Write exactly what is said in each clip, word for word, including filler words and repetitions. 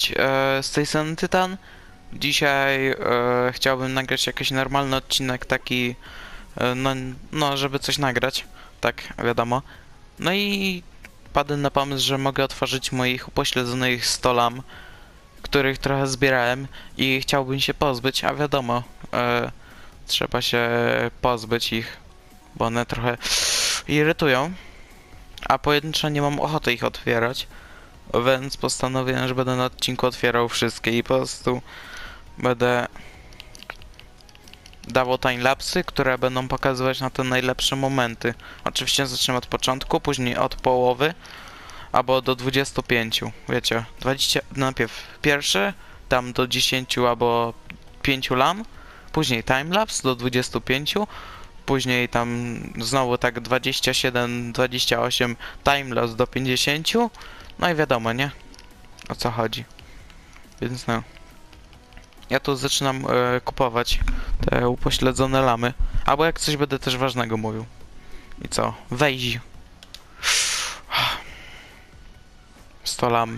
E, z tej strony Tytan. Dzisiaj e, chciałbym nagrać jakiś normalny odcinek, taki, e, no, no, żeby coś nagrać, tak, wiadomo. No i padłem na pomysł, że mogę otworzyć moich upośledzonych sto lam, których trochę zbierałem i chciałbym się pozbyć, a wiadomo, e, trzeba się pozbyć ich, bo one trochę irytują, a pojedynczo nie mam ochoty ich otwierać. Więc postanowiłem, że będę na odcinku otwierał wszystkie i po prostu będę dawał timelapsy, które będą pokazywać na te najlepsze momenty. Oczywiście zaczniemy od początku, później od połowy, albo do dwudziestu pięciu. Wiecie, dwadzieścia, najpierw pierwszy, tam do dziesięciu albo pięciu lam, później timelapse do dwudziestu pięciu, później tam znowu tak dwadzieścia siedem, dwadzieścia osiem, timelapse do pięćdziesięciu. No i wiadomo, nie? O co chodzi. Więc no. Ja tu zaczynam e, kupować te upośledzone lamy. Albo jak coś będę też ważnego mówił. I co? Weź. sto lam.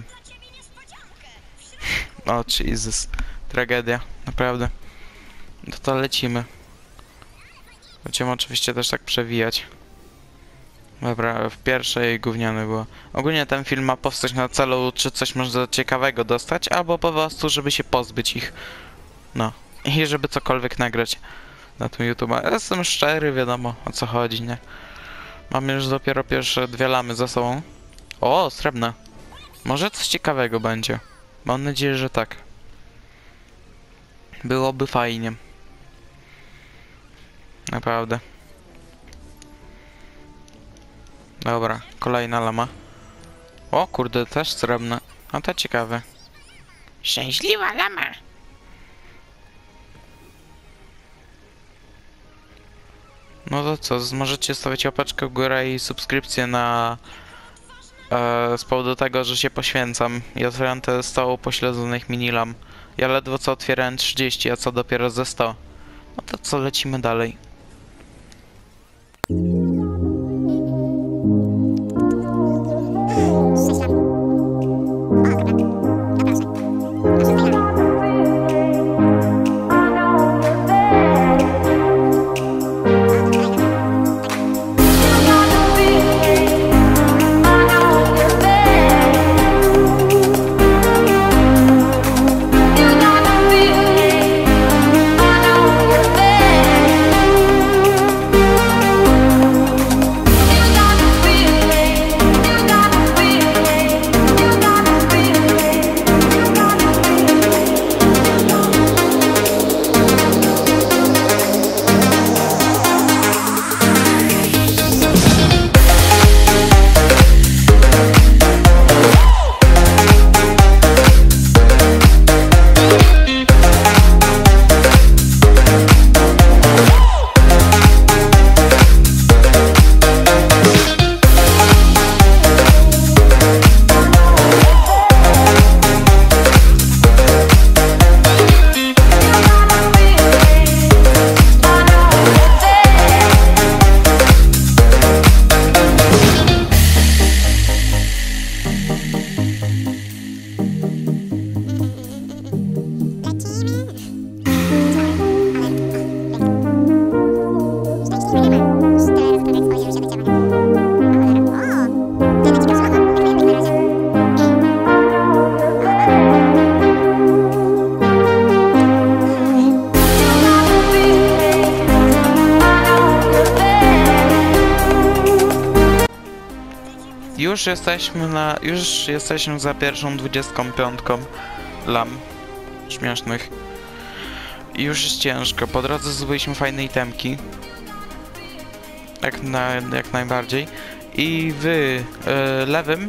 O, Jesus. Tragedia. Naprawdę. No to lecimy. Będziemy oczywiście też tak przewijać. Dobra, w pierwszej gówniany było. Ogólnie ten film ma powstać na celu, czy coś można ciekawego dostać, albo po prostu, żeby się pozbyć ich. No. I żeby cokolwiek nagrać na tym YouTube'a. Ja jestem szczery, wiadomo o co chodzi, nie? Mamy już dopiero pierwsze dwie lamy za sobą. O, srebrne. Może coś ciekawego będzie. Mam nadzieję, że tak. Byłoby fajnie. Naprawdę. Dobra, kolejna lama. O kurde, też srebrne. No to ciekawe. Szczęśliwa lama! No to co, możecie stawiać łapeczkę w górę i subskrypcję na... E, z powodu tego, że się poświęcam i otwieram te sto upośledzonych minilam. Ja ledwo co otwierałem trzydzieści, a co dopiero ze sto. No to co, lecimy dalej. Już jesteśmy na... już jesteśmy za pierwszą dwudziestką piątką lam śmiesznych. I już jest ciężko. Po drodze zdobyliśmy fajne itemki. Jak, na, jak najbardziej. I w y, lewym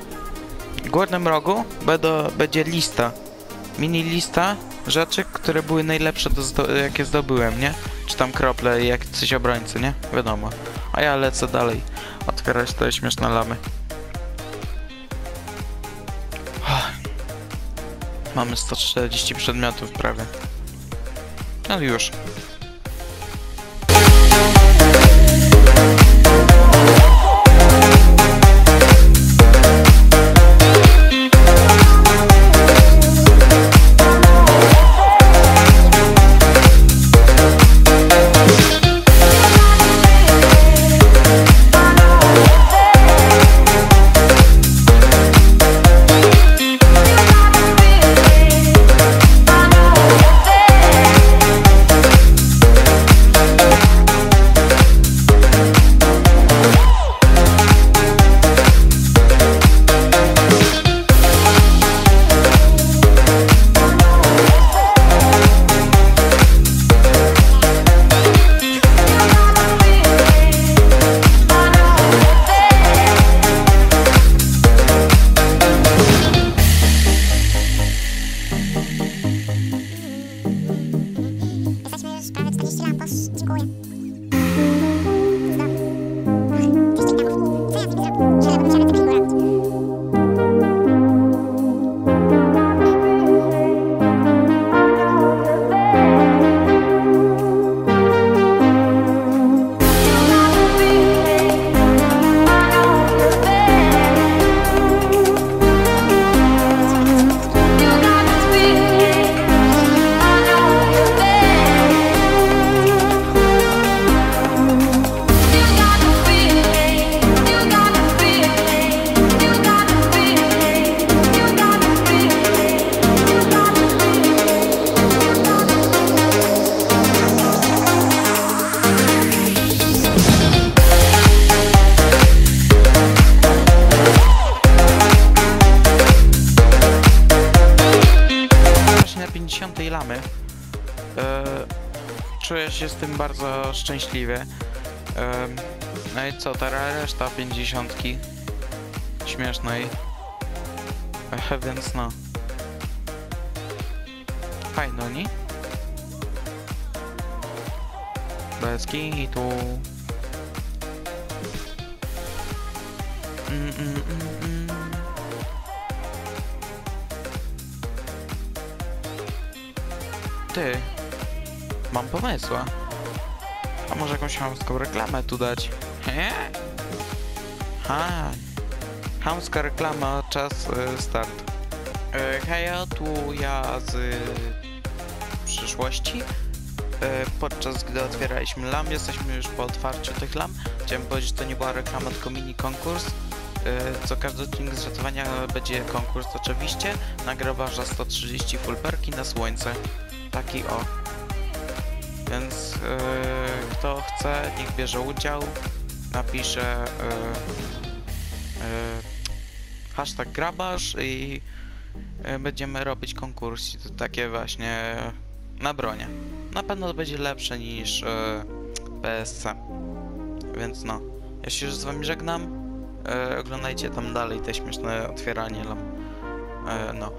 górnym rogu będą, będzie lista. Mini lista rzeczy, które były najlepsze, do zdo jakie zdobyłem, nie? Czy tam krople, jak coś obrońcy, nie? Wiadomo. A ja lecę dalej otwierać te śmieszne lamy. Mamy sto czterdzieści przedmiotów prawie. No już. pięćdziesiątej lamy. E, czuję się z tym bardzo szczęśliwie. E, no i co, teraz reszta pięćdziesiątki śmiesznej. E, więc no. Fajno, nie? Bez kitu. Mm, mm, mm, mm. Ty, mam pomysła. A może jakąś chamską reklamę tu dać? He? Ha, chamska reklama, czas y, start. Y, heja, tu ja z y, przyszłości. Y, podczas gdy otwieraliśmy lam, jesteśmy już po otwarciu tych lam. Chciałem powiedzieć, że to nie była reklama, tylko mini konkurs. Co każdy odcinek z ratowania będzie konkurs oczywiście. Na grabarza sto trzydzieści full perki na słońce. Taki o. Więc yy, kto chce, niech bierze udział. Napisze yy, yy, hashtag grabarz i yy, będziemy robić konkursy. To takie właśnie na bronie. Na pewno to będzie lepsze niż yy, P S C. Więc no. Ja się już z wami żegnam. E, oglądajcie tam dalej te śmieszne otwieranie lam. E, no.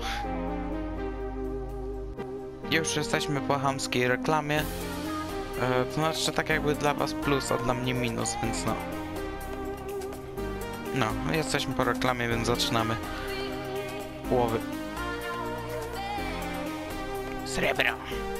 Już jesteśmy po chamskiej reklamie. E, to znaczy tak jakby dla was plus, a dla mnie minus, więc no. No, jesteśmy po reklamie, więc zaczynamy. Połowy. Srebro.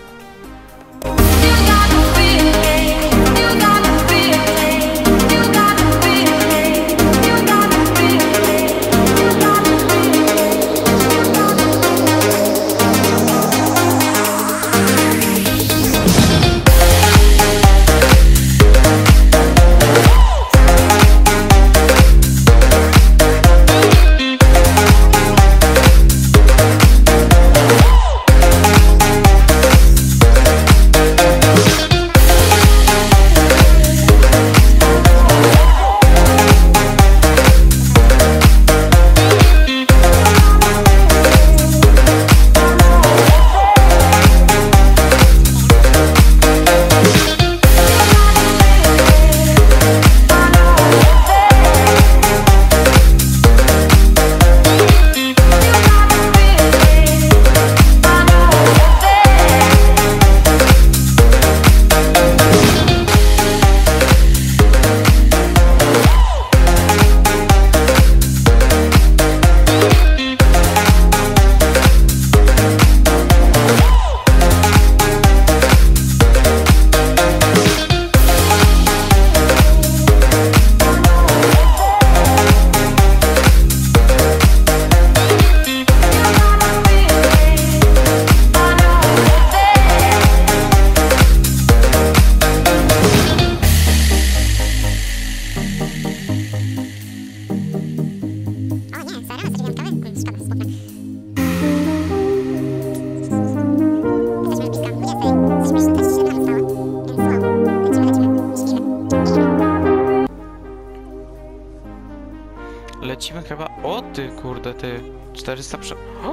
Lecimy chyba... O ty kurde ty! czterysta prze... O!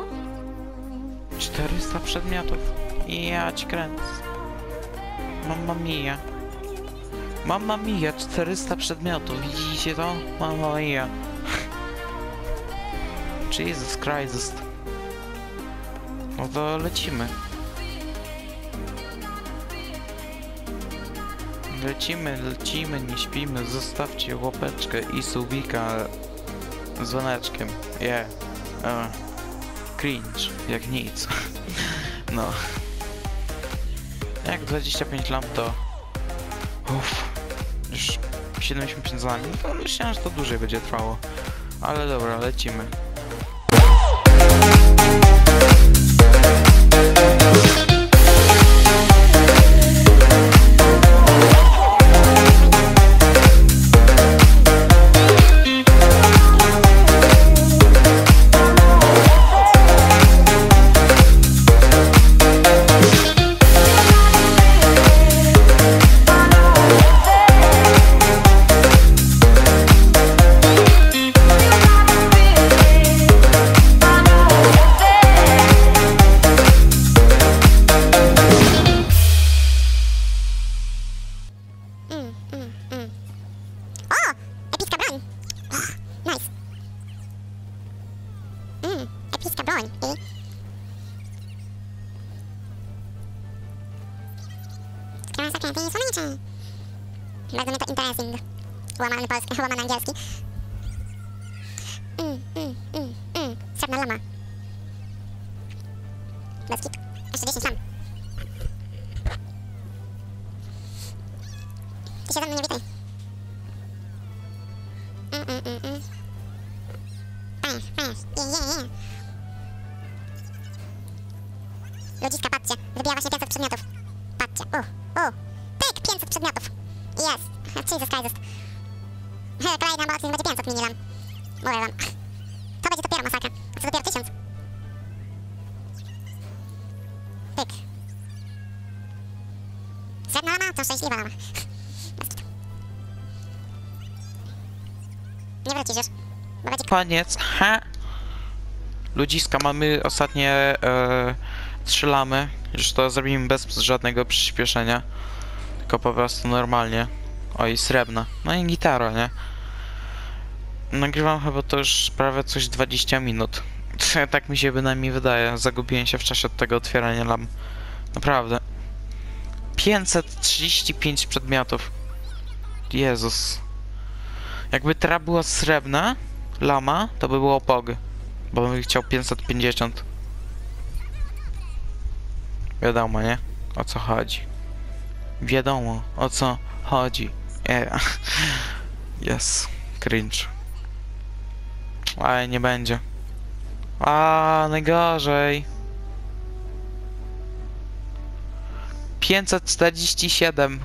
czterysta przedmiotów! Ja ci kręcę. Mamma mia. Mamma mia, czterysta przedmiotów. Widzicie to? Mamma mia. Jesus Christ. No to lecimy. Lecimy, lecimy, nie śpimy, zostawcie łapeczkę i subika z dzwoneczkiem. Yeah. Uh, cringe, jak nic. No. Jak dwadzieścia pięć lamp to... Uff. Już siedemdziesiąt pięć za nami. To myślałem, że to dłużej będzie trwało. Ale dobra, lecimy. Bardzo mnie to interesting. Łamany polski, łamany angielski. Mm, mm, mm, mm. Srebrna lama. Bez kit. Jeszcze dziesięć lam. Ty się ze mną nie witaj. Mm, mm, mm, mm. Fajnie, fajnie. Je, je, je. Ludziska, patrzcie. Wybija właśnie pięćset przedmiotów. Patrzcie. U, u. Pyk, pięćset przedmiotów. Jest. Jesus Christ. Kolejny unboxing będzie pięćset miniram. Mówię wam. To będzie dopiero masakra. A co dopiero tysiąc. Pyk. Srebrna lama to szczęśliwa lama. Nie wrócisz już. Bo będzie... Koniec. Ha! Ludziska, mamy ostatnie e, trzy lamy. Już to zrobimy bez żadnego przyspieszenia. Tylko po prostu normalnie. O, i srebrna. No i gitara, nie? Nagrywam chyba to już prawie coś dwadzieścia minut. Tak mi się bynajmniej wydaje. Zagubiłem się w czasie od tego otwierania lam. Naprawdę. pięćset trzydzieści pięć przedmiotów. Jezus. Jakby teraz była srebrna lama, to by było pog. Bo bym chciał pięćset pięćdziesiąt. Wiadomo, nie? O co chodzi. Wiadomo, o co chodzi. Yeah. Yes. Cringe. Ale nie będzie. A najgorzej. pięćset czterdzieści siedem.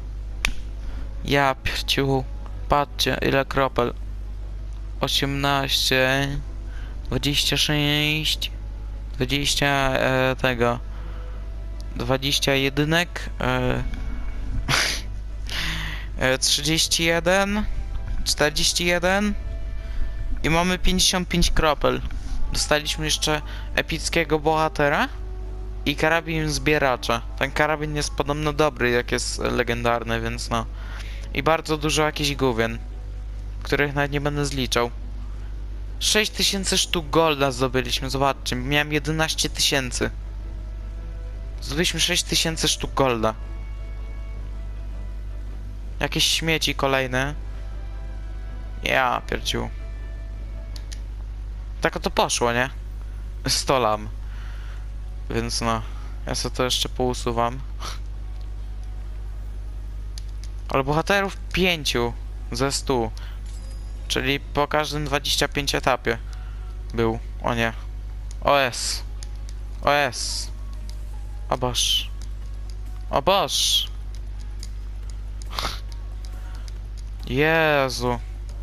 Ja pierciu. Patrzcie, ile kropel. osiemnaście. dwadzieścia sześć. dwadzieścia e, tego. dwadzieścia jedynek. E, trzydzieści jeden, czterdzieści jeden i mamy pięćdziesiąt pięć kropel. Dostaliśmy jeszcze epickiego bohatera i karabin zbieracza. Ten karabin jest podobno dobry, jak jest legendarny, więc no. I bardzo dużo jakichś gówien, których nawet nie będę zliczał. sześć tysięcy sztuk golda zdobyliśmy, zobaczcie, miałem jedenaście tysięcy. Zdobyliśmy sześć tysięcy sztuk golda. Jakieś śmieci kolejne. Ja pierdziu. Tak oto poszło, nie? sto lam. Więc no. Ja sobie to jeszcze pousuwam. Ale bohaterów pięciu ze stu. Czyli po każdym dwadzieścia pięć etapie był. O nie. O S. O S. O Boż. O Boż. Jezu.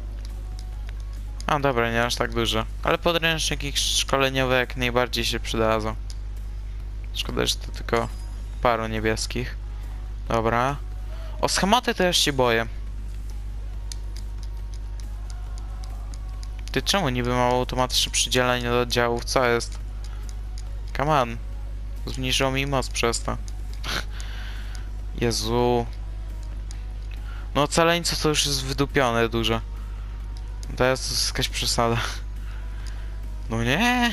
A dobra, nie aż tak dużo. Ale podręczniki szkoleniowe jak najbardziej się przydadzą. Szkoda, że to tylko paru niebieskich. Dobra. O schematy to już się boję. Ty czemu niby mam automatyczne przydzielenie do oddziałów? Co jest? Come on. Zmniejszyło mi moc przez to. Jezu. No ocaleńców to już jest wydupione dużo. To jest jakaś przesada. No nie.